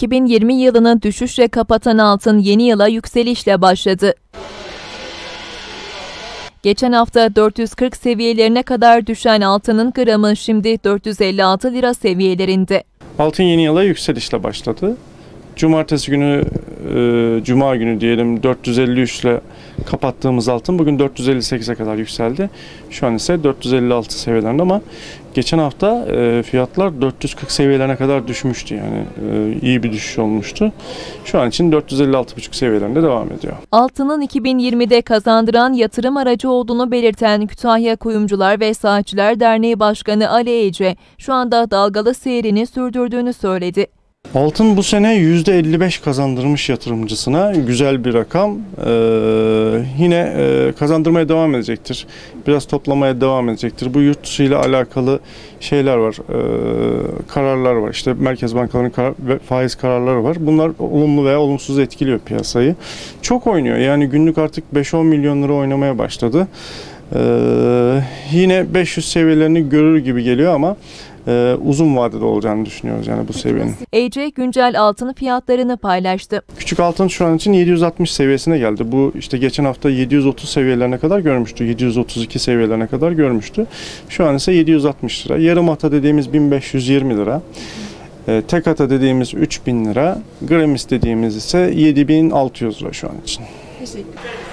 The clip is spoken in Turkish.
2020 yılını düşüşle kapatan altın yeni yıla yükselişle başladı. Geçen hafta 440 seviyelerine kadar düşen altının gramı şimdi 456 lira seviyelerinde. Altın yeni yıla yükselişle başladı. Cumartesi günü, Cuma günü diyelim 453 ile kapattığımız altın bugün 458'e kadar yükseldi. Şu an ise 456 seviyelerinde ama geçen hafta fiyatlar 440 seviyelerine kadar düşmüştü. Yani iyi bir düşüş olmuştu. Şu an için 456,5 seviyelerinde devam ediyor. Altının 2020'de kazandıran yatırım aracı olduğunu belirten Kütahya Kuyumcular ve Saatçiler Derneği Başkanı Ali Ece, şu anda dalgalı seyrini sürdürdüğünü söyledi. Altın bu sene %55 kazandırmış yatırımcısına, güzel bir rakam. Yine kazandırmaya devam edecektir. Biraz toplamaya devam edecektir. Bu yurt dışı ile alakalı şeyler var, kararlar var. İşte merkez bankalarının faiz kararları var. Bunlar olumlu veya olumsuz etkiliyor piyasayı. Çok oynuyor. Yani günlük artık 5-10 milyon lira oynamaya başladı. Yine 500 seviyelerini görür gibi geliyor ama uzun vadede olacağını düşünüyoruz yani bu seviyenin. Ece güncel altın fiyatlarını paylaştı. Küçük altın şu an için 760 seviyesine geldi. Bu işte geçen hafta 730 seviyelerine kadar görmüştü. 732 seviyelerine kadar görmüştü. Şu an ise 760 lira. Yarım ata dediğimiz 1520 lira. Tek ata dediğimiz 3000 lira. Gram istediğimiz ise 7600 lira şu an için. Teşekkür ederim.